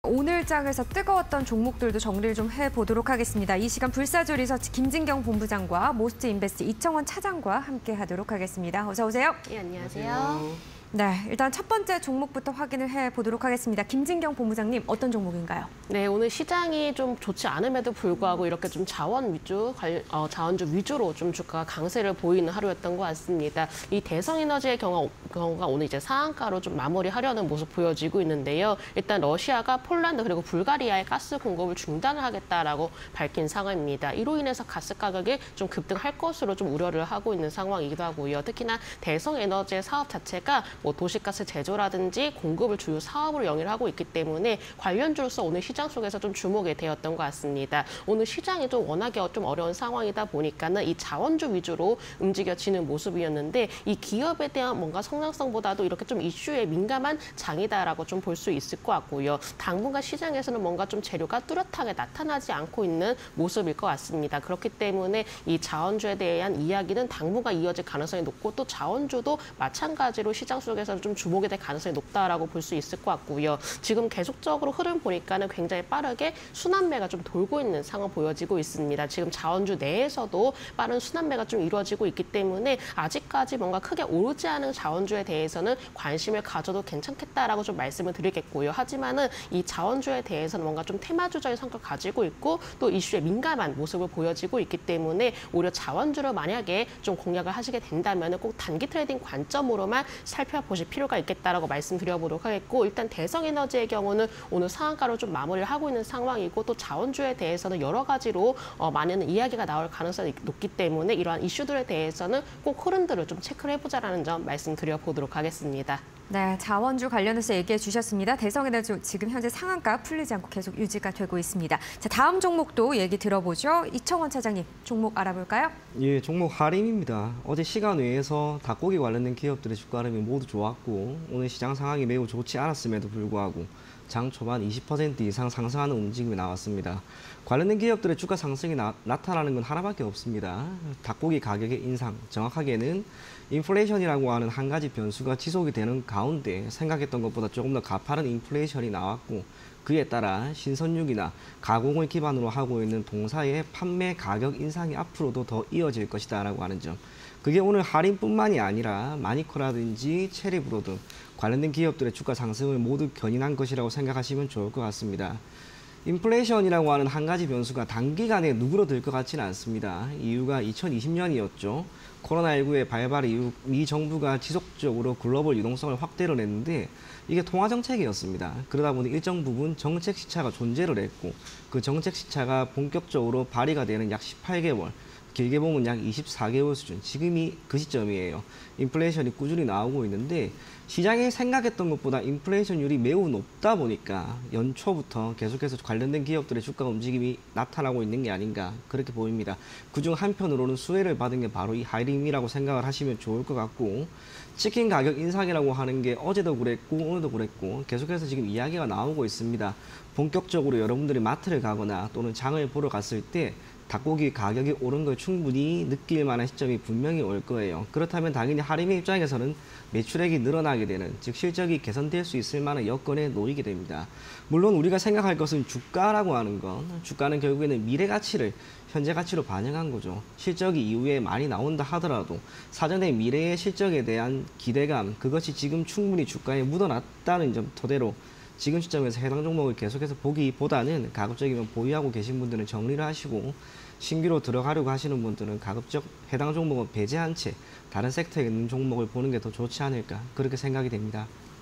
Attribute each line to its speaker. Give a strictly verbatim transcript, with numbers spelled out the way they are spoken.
Speaker 1: 오늘 장에서 뜨거웠던 종목들도 정리를 좀 해보도록 하겠습니다. 이 시간 불사조 리서치 김진경 본부장과 모스트 인베스트 이청원 차장과 함께 하도록 하겠습니다. 어서 오세요.
Speaker 2: 예, 안녕하세요.
Speaker 1: 네, 일단 첫 번째 종목부터 확인을 해보도록 하겠습니다. 김진경 본부장님, 어떤 종목인가요? 네,
Speaker 2: 오늘 시장이 좀 좋지 않음에도 불구하고 이렇게 좀 자원 위주, 어, 자원주 위주로 좀 주가가 강세를 보이는 하루였던 것 같습니다. 이 대성에너지의 경우, 경우가 오늘 이제 상한가로 좀 마무리하려는 모습 보여지고 있는데요. 일단 러시아가 폴란드 그리고 불가리아에 가스 공급을 중단을 하겠다라고 밝힌 상황입니다. 이로 인해서 가스 가격이 좀 급등할 것으로 좀 우려를 하고 있는 상황이기도 하고요. 특히나 대성에너지의 사업 자체가 뭐 도시가스 제조라든지 공급을 주요 사업으로 영위를 하고 있기 때문에 관련주로서 오늘 시장 속에서 좀 주목이 되었던 것 같습니다. 오늘 시장이 좀 워낙에 좀 어려운 상황이다 보니까는 이 자원주 위주로 움직여지는 모습이었는데 이 기업에 대한 뭔가 성장성보다도 이렇게 좀 이슈에 민감한 장이다라고 좀 볼 수 있을 것 같고요. 당분간 시장에서는 뭔가 좀 재료가 뚜렷하게 나타나지 않고 있는 모습일 것 같습니다. 그렇기 때문에 이 자원주에 대한 이야기는 당분간 이어질 가능성이 높고 또 자원주도 마찬가지로 시장 속 쪽에서 좀 주목이 될 가능성이 높다라고 볼 수 있을 것 같고요. 지금 계속적으로 흐름 보니까는 굉장히 빠르게 순환매가 좀 돌고 있는 상황 보여지고 있습니다. 지금 자원주 내에서도 빠른 순환매가 좀 이루어지고 있기 때문에 아직까지 뭔가 크게 오르지 않은 자원주에 대해서는 관심을 가져도 괜찮겠다라고 좀 말씀을 드리겠고요. 하지만은 이 자원주에 대해서는 뭔가 좀 테마주적인 성격을 가지고 있고 또 이슈에 민감한 모습을 보여지고 있기 때문에 오히려 자원주를 만약에 좀 공략을 하시게 된다면 꼭 단기 트레이딩 관점으로만 살펴 보실 필요가 있겠다라고 말씀드려보도록 하겠고 일단 대성에너지의 경우는 오늘 상한가로 좀 마무리를 하고 있는 상황이고 또 자원주에 대해서는 여러 가지로 어, 많은 이야기가 나올 가능성이 높기 때문에 이러한 이슈들에 대해서는 꼭 흐름들을 좀 체크를 해보자라는 점 말씀드려보도록 하겠습니다.
Speaker 1: 네, 자원주 관련해서 얘기해 주셨습니다. 대성에너지 지금 현재 상한가 풀리지 않고 계속 유지가 되고 있습니다. 자, 다음 종목도 얘기 들어보죠. 이청원 차장님, 종목 알아볼까요?
Speaker 3: 예, 종목 하림입니다. 어제 시간 외에서 닭고기 관련된 기업들의 주가 흐름이 모두 좋았고 오늘 시장 상황이 매우 좋지 않았음에도 불구하고 장 초반 이십 퍼센트 이상 상승하는 움직임이 나왔습니다. 관련된 기업들의 주가 상승이 나, 나타나는 건 하나밖에 없습니다. 닭고기 가격의 인상, 정확하게는 인플레이션이라고 하는 한 가지 변수가 지속이 되는 가운데 생각했던 것보다 조금 더 가파른 인플레이션이 나왔고 그에 따라 신선육이나 가공을 기반으로 하고 있는 동사의 판매 가격 인상이 앞으로도 더 이어질 것이다라고 하는 점. 그게 오늘 할인뿐만이 아니라 마니커라든지 체리브로 등 관련된 기업들의 주가 상승을 모두 견인한 것이라고 생각하시면 좋을 것 같습니다. 인플레이션이라고 하는 한 가지 변수가 단기간에 누그러들 것 같지는 않습니다. 이유가 이천이십 년이었죠. 코로나십구의 발발 이후 미 정부가 지속적으로 글로벌 유동성을 확대를 했는데 이게 통화정책이었습니다. 그러다 보니 일정 부분 정책 시차가 존재를 했고 그 정책 시차가 본격적으로 발휘가 되는 약 십팔 개월, 길게 보면 약 이십사 개월 수준, 지금이 그 시점이에요. 인플레이션이 꾸준히 나오고 있는데 시장이 생각했던 것보다 인플레이션율이 매우 높다 보니까 연초부터 계속해서 관련된 기업들의 주가 움직임이 나타나고 있는 게 아닌가 그렇게 보입니다. 그중 한편으로는 수혜를 받은 게 바로 이 하림이라고 생각을 하시면 좋을 것 같고 치킨 가격 인상이라고 하는 게 어제도 그랬고 오늘도 그랬고 계속해서 지금 이야기가 나오고 있습니다. 본격적으로 여러분들이 마트를 가거나 또는 장을 보러 갔을 때 닭고기 가격이 오른 걸 충분히 느낄 만한 시점이 분명히 올 거예요. 그렇다면 당연히 하림의 입장에서는 매출액이 늘어나게 되는, 즉 실적이 개선될 수 있을 만한 여건에 놓이게 됩니다. 물론 우리가 생각할 것은 주가라고 하는 건 주가는 결국에는 미래 가치를 현재 가치로 반영한 거죠. 실적이 이후에 많이 나온다 하더라도 사전에 미래의 실적에 대한 기대감, 그것이 지금 충분히 주가에 묻어났다는 점 토대로 지금 시점에서 해당 종목을 계속해서 보기보다는 가급적이면 보유하고 계신 분들은 정리를 하시고 신규로 들어가려고 하시는 분들은 가급적 해당 종목은 배제한 채 다른 섹터에 있는 종목을 보는 게 더 좋지 않을까 그렇게 생각이 됩니다.